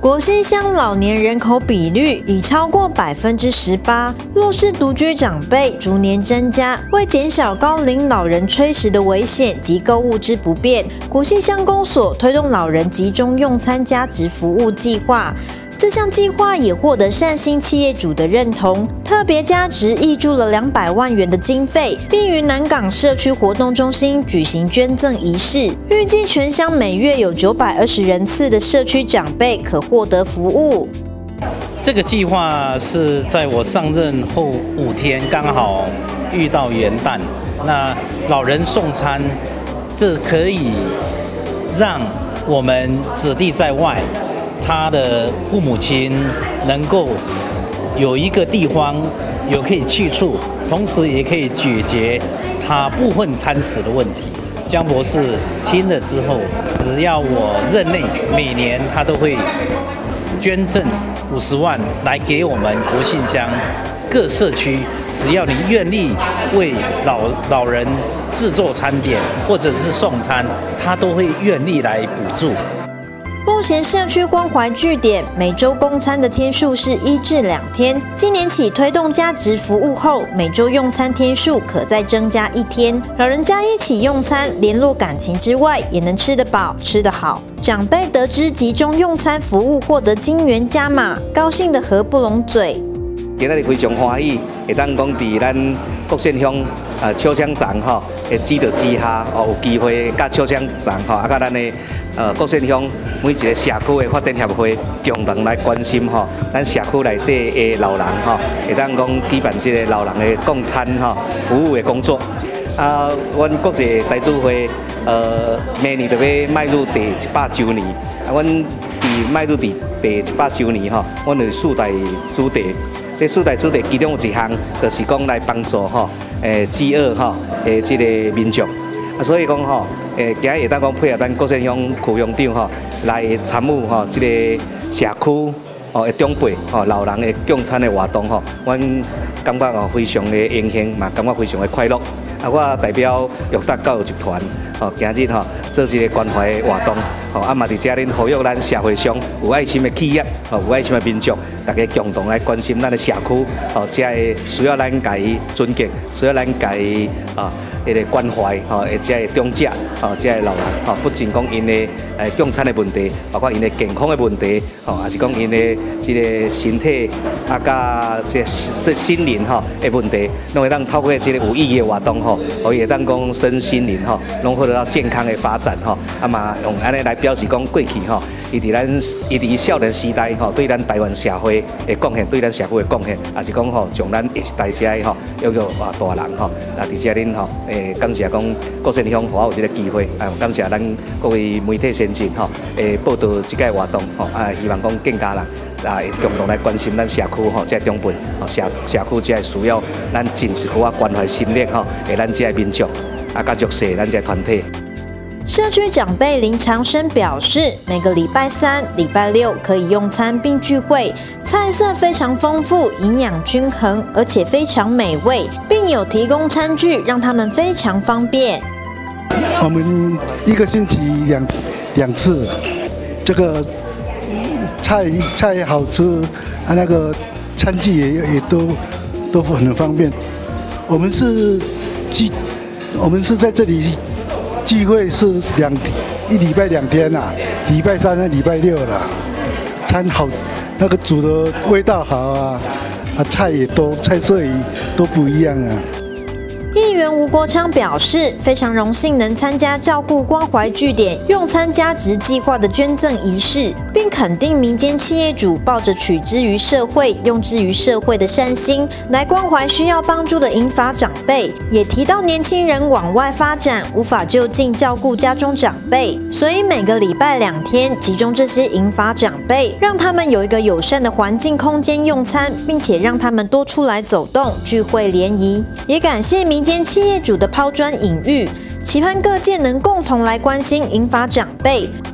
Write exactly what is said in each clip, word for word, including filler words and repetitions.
国姓乡老年人口比率已超过百分之十八，弱势独居长辈逐年增加。为减小高龄老人炊食的危险及购物之不便，国姓乡公所推动老人集中用餐加值服务计划。 这项计划也获得善心企业主的认同，特别加值挹注了两百万元的经费，并于南港社区活动中心举行捐赠仪式。预计全乡每月有九百二十人次的社区长辈可获得服务。 这个计划是在我上任后五天，刚好遇到元旦，那老人送餐，这可以让我们子弟在外。 他的父母亲能够有一个地方有可以去处，同时也可以解决他部分餐食的问题。江博士听了之后，只要我任内，每年他都会捐赠五十万来给我们国姓乡各社区，只要你愿意为老老人制作餐点或者是送餐，他都会愿意来补助。 目前社区关怀据点每周供餐的天数是一至两天，今年起推动加值服务后，每周用餐天数可再增加一天。老人家一起用餐，联络感情之外，也能吃得饱、吃得好。长辈得知集中用餐服务获得金元加码，高兴得合不拢嘴。 今日非常欢喜，会当讲伫咱国姓乡啊超商站吼，会指导之下，哦有机会甲超商站吼，啊甲咱的。 呃，国姓乡每一个社区的发展协会共同来关心吼，咱社区内底的老人吼，会当讲举办这个老人的供餐吼服务的工作。啊，阮国际狮子会呃明年就要迈入第一百周年，啊，阮伫迈入第第一百周年吼，阮有四大主题。这四大主题其中有一项就是讲来帮助吼，诶饥饿吼，诶这个民众。啊，所以讲吼。 诶，今日会当讲配合咱国姓乡区乡长吼，来参与吼即个社区哦的长辈吼老人的供餐的活动吼，阮感觉哦非常的荣幸，嘛感觉非常的快乐。啊，我代表育达教育集团吼，今日吼做一个关怀活动，吼啊嘛伫遮恁呼吁咱社会上有爱心的企业，吼有爱心的民众，大家共同来关心咱的社区，吼遮个需要咱家己尊敬，需要咱家己啊。 迄个关怀吼，而且长者吼，即个老人吼，不仅讲因的诶供餐的问题，包括因的健康的问题，吼，也是讲因的即个身体啊，甲即个心灵吼的问题，拢会当透过即个有意义的活动吼，可以当讲身心灵吼，拢获得到健康的发展吼，啊嘛用安尼来表示讲过去吼，伊伫咱伊伫少年时代吼，对咱台湾社会的贡献，对咱社会的贡献，也是讲吼，从咱下一代遮吼，叫做啊大人吼，啊伫遮恁吼。 诶，感谢讲国姓乡，互我有这个机会，啊，感谢咱各位媒体先进吼，诶，报道这个活动吼，啊，希望讲更加人啊，共同来关心咱社区吼，这长辈吼，社社区这需要咱尽一股啊关怀心力吼，给咱这民众啊，甲弱势咱这团体。 社区长辈林长生表示，每个礼拜三、礼拜六可以用餐并聚会，菜色非常丰富，营养均衡，而且非常美味，并有提供餐具，让他们非常方便。 我们一个星期两两次，这个菜菜好吃，啊，那个餐具也也都都很方便。我们是聚，我们是在这里。 聚会是两一礼拜两天啦、啊，礼拜三和礼拜六啦。餐好，那个煮的味道好啊，啊菜也多，菜色也都不一样啊。 议员吴国昌表示，非常荣幸能参加照顾关怀据点用餐加值计划的捐赠仪式，并肯定民间企业主抱着取之于社会、用之于社会的善心，来关怀需要帮助的银发长辈。也提到年轻人往外发展，无法就近照顾家中长辈，所以每个礼拜两天集中这些银发长辈，让他们有一个友善的环境空间用餐，并且让他们多出来走动、聚会联谊。也感谢民间企业主的抛砖引玉，期盼各界能共同来关心银发长辈。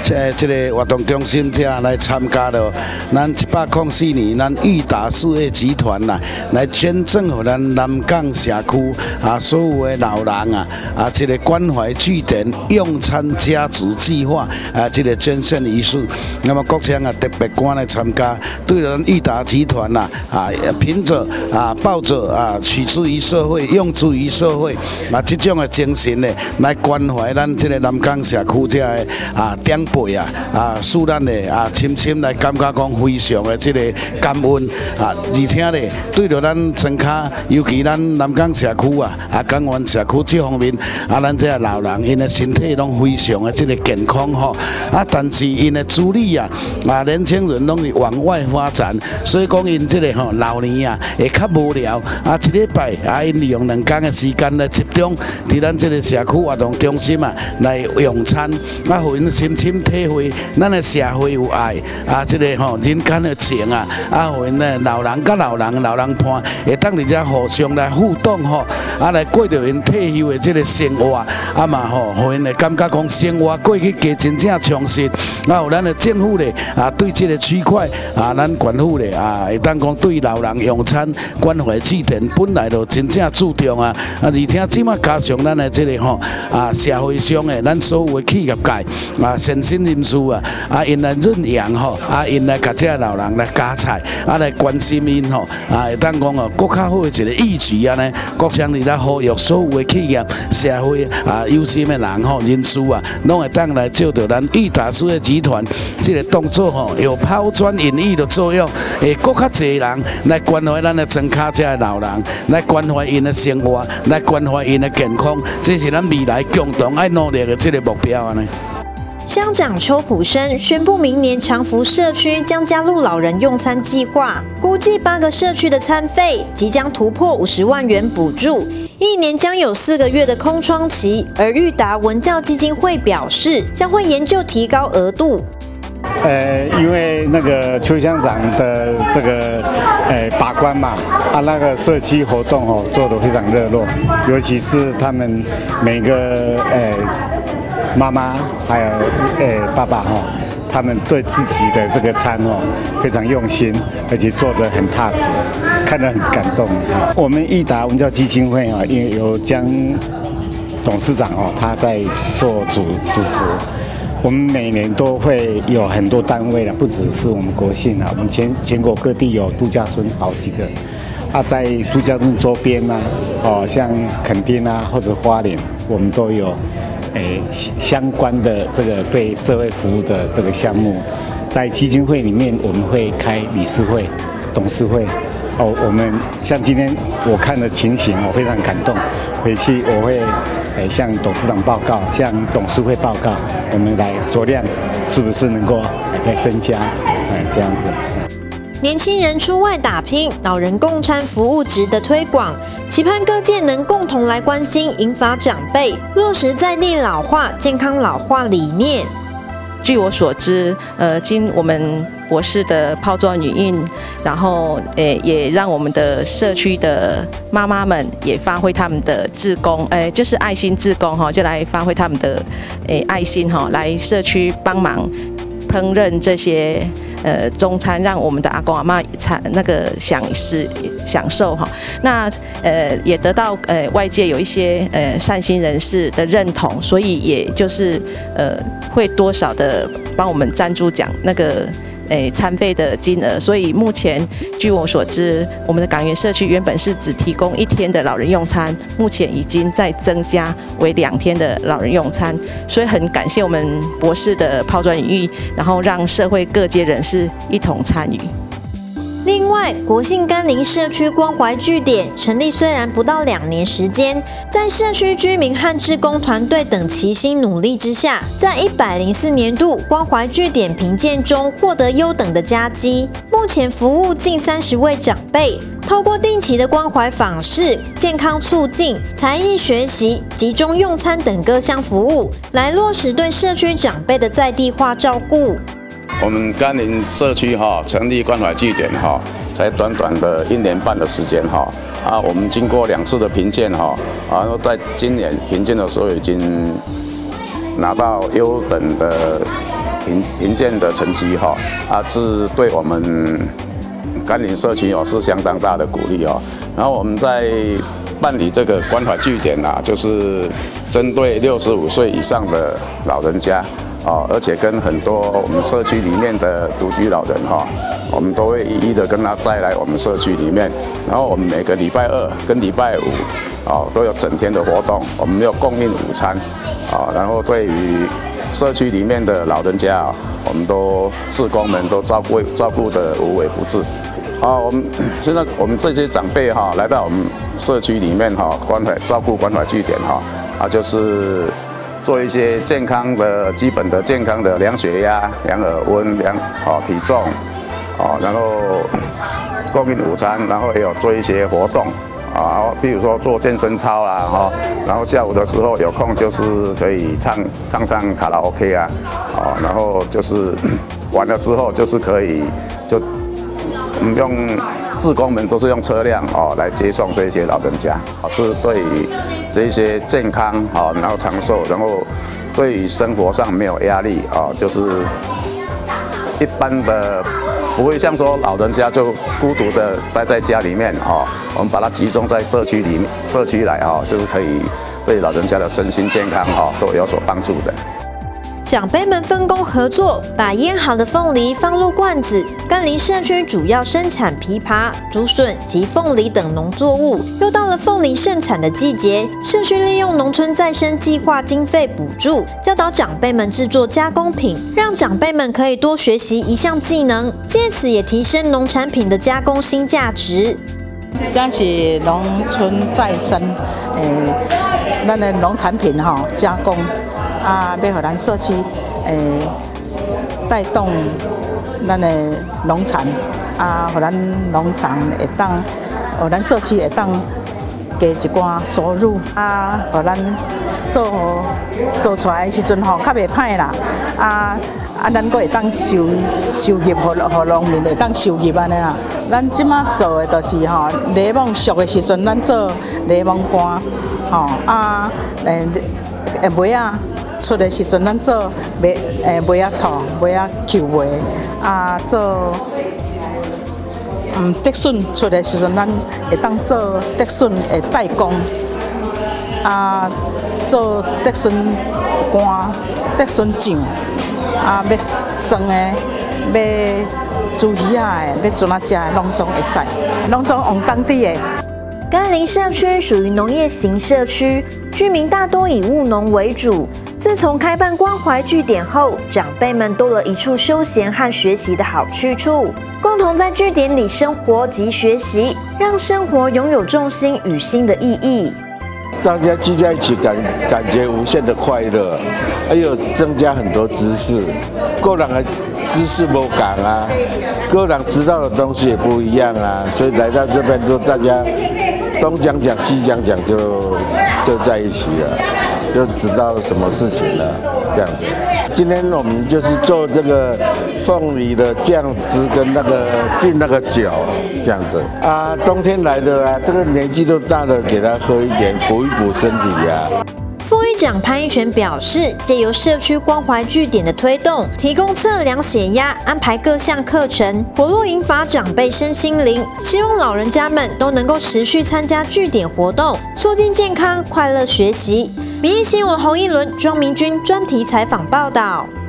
呃，这个活动中心者来参加了，咱一百零四年，咱裕达事业集团呐，来捐赠给咱南港社区啊所有的老人啊啊，这个关怀据点用餐加值计划啊，这个捐献仪式，那么国强啊特别赶来参加，对咱裕达集团呐啊，凭着啊抱着啊取之于社会，用之于社会啊，这种的精神呢，来关怀咱这个南港社区这个啊长辈啊啊，使咱的啊深深来感觉讲非常的这个感恩啊，而且呢，对着咱庄脚，尤其咱南港社区啊啊港湾社区这方面啊，咱这老人因的身体拢非常的这个健康吼啊，但是因的子女啊啊年轻人拢是往外发展，所以讲因这个吼老年啊会较无聊啊，一礼拜啊因利用两天的时间来集中伫咱这个社区活动中心啊来用餐，啊，互因深深体会咱的社会有爱啊，这个吼人间的情啊，啊，互因呢老人甲老人老人伴会当伫遮互相来互动吼，啊来过着因退休的这个生活，啊嘛吼，互因会感觉讲生活过去加真正充实，啊，有咱的政府咧啊对这个区块啊，咱县府咧啊会当讲对老人用餐关怀据点本来就真正注重啊，啊而且即马加上咱的这个吼啊社会上的咱所有的企业界啊善心人士啊，啊因来认养吼，啊因来甲这老人来加菜，啊来关心因吼，啊会当讲哦，更较好的一个义举啊呢，国强伫咧呼吁所有的企业、社会啊有心的人吼人士啊，拢会当来借着咱裕达事业集团这个动作吼，有抛砖引玉的作用，会更较侪人来关怀咱的庄脚这的老人，来关怀因的生活，来关怀因的健康，这是咱未来共同爱努力的这个目标啊呢。 乡长邱普生宣布，明年长福社区将加入老人用餐计划，估计八个社区的餐费即将突破五十万元补助，一年将有四个月的空窗期。而裕达文教基金会表示，将会研究提高额度。 呃，因为那个邱乡长的这个呃把关嘛，啊那个社区活动哦做得非常热络，尤其是他们每个呃。妈妈还有诶、欸、爸爸哈，他们对自己的这个餐哦非常用心，而且做得很踏实，看得很感动。我们裕达文教基金会啊，因为有江董事长哦，他在做主主持，我们每年都会有很多单位了，不只是我们国姓啊，我们全全国各地有度假村好几个，啊，在度假村周边啊，哦，像垦丁啊或者花莲，我们都有。诶，相关的这个对社会服务的这个项目，在基金会里面，我们会开理事会、董事会。哦，我们像今天我看的情形，我非常感动。回去我会诶向董事长报告，向董事会报告，我们来酌量是不是能够再增加，哎，这样子。 年轻人出外打拼，老人共餐服务值得推广，期盼各界能共同来关心银发长辈，落实在地老化、健康老化理念。 据我所知，呃，经我们博士的抛砖引玉，然后诶也让我们的社区的妈妈们也发挥他们的志工，诶就是爱心志工哈，就来发挥他们的诶爱心哈，来社区帮忙烹饪这些。呃，中餐让我们的阿公阿嬷餐那个享食享受哈，那呃也得到呃外界有一些呃善心人士的认同，所以也就是呃会多少的帮我们赞助奖那个。诶，餐费的金额，所以目前据我所知，我们的港园社区原本是只提供一天的老人用餐，目前已经在增加为两天的老人用餐，所以很感谢我们博士的抛砖引玉，然后让社会各界人士一同参与。 另外，国姓甘霖社区关怀据点成立虽然不到两年时间，在社区居民和志工团队等齐心努力之下，在一百零四年度关怀据点评鉴中获得优等的佳绩。目前服务近三十位长辈，透过定期的关怀访视、健康促进、才艺学习、集中用餐等各项服务，来落实对社区长辈的在地化照顾。 我们甘霖社区哈成立关怀据点哈，才短短的一年半的时间哈啊，我们经过两次的评鉴哈，然后在今年评鉴的时候已经拿到优等的评评鉴的成绩哈，啊是对我们甘霖社区哦是相当大的鼓励哦。然后我们在办理这个关怀据点啊，就是针对六十五岁以上的老人家。 哦，而且跟很多我们社区里面的独居老人哈、哦，我们都会一一的跟他载来我们社区里面。然后我们每个礼拜二跟礼拜五，哦，都有整天的活动。我们有供应午餐，啊、哦，然后对于社区里面的老人家啊、哦，我们都志工们都照顾照顾得无微不至。啊，我们现在我们这些长辈哈、哦，来到我们社区里面哈、哦，关怀照顾关怀据点哈、哦，啊就是。 做一些健康的基本的健康的量血压、量耳温、量哦体重，哦，然后供应午餐，然后也有做一些活动啊，比如说做健身操啦，哈，然后下午的时候有空就是可以唱唱唱卡拉 OK 啊，哦，然后就是完了之后就是可以就我们用。 志工们都是用车辆哦来接送这些老人家，是对于这些健康哦，然后长寿，然后对于生活上没有压力哦，就是一般的不会像说老人家就孤独的待在家里面哦，我们把它集中在社区里面，社区来哦，就是可以对老人家的身心健康哦都有所帮助的。 长辈们分工合作，把腌好的凤梨放入罐子。甘霖社区主要生产枇杷、竹笋及凤梨等农作物。又到了凤梨盛产的季节，社区利用农村再生计划经费补助，教导长辈们制作加工品，让长辈们可以多学习一项技能，借此也提升农产品的加工新价值。 这是农村再生，诶，咱的农产品哈加工。 啊，要互咱社区诶带动咱的农产，啊，互咱农场会当，互咱社区会当加一寡收入，啊，互咱做做出来的时阵吼，较袂歹啦，啊啊，咱阁会当收收入，互互农民会当收入安尼啦。咱即马做的就是吼，柠檬熟的时阵，咱做柠檬干，吼啊，诶，诶梅啊。 出的时阵，咱做梅诶梅啊醋、梅啊球梅啊，做嗯竹笋出的时阵，咱会当做竹笋的代工啊，做竹笋干、竹笋酱啊，要酸的、要煮鱼啊的、要怎啊食的，拢总会使，拢总用当地的。 甘霖社区属于农业型社区，居民大多以务农为主。自从开办关怀据点后，长辈们多了一处休闲和学习的好去处，共同在据点里生活及学习，让生活拥有重心与新的意义。 大家聚在一起感感觉无限的快乐，还有增加很多知识，个人的知识不同啊，个人知道的东西也不一样啊，所以来到这边就大家。 东讲讲西讲讲就就在一起了，就知道什么事情了，这样子。今天我们就是做这个凤梨的酱汁跟那个进那个酒这样子啊。冬天来的啊，这个年纪都大了，给他喝一点，补一补身体呀、啊。 副议长潘一全表示，借由社区关怀据点的推动，提供测量血压、安排各项课程，活络引发长辈身心灵。希望老人家们都能够持续参加据点活动，促进健康快乐学习。民意新闻洪一伦、庄明君专题采访报道。